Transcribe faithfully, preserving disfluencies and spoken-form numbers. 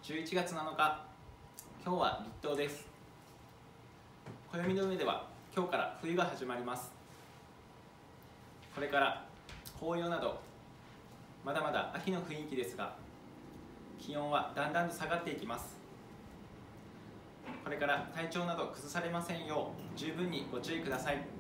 じゅういちがつなのか、今日は立冬です。暦の上では今日から冬が始まります。これから紅葉などまだまだ秋の雰囲気ですが、気温はだんだんと下がっていきます。これから体調など崩されませんよう十分にご注意ください。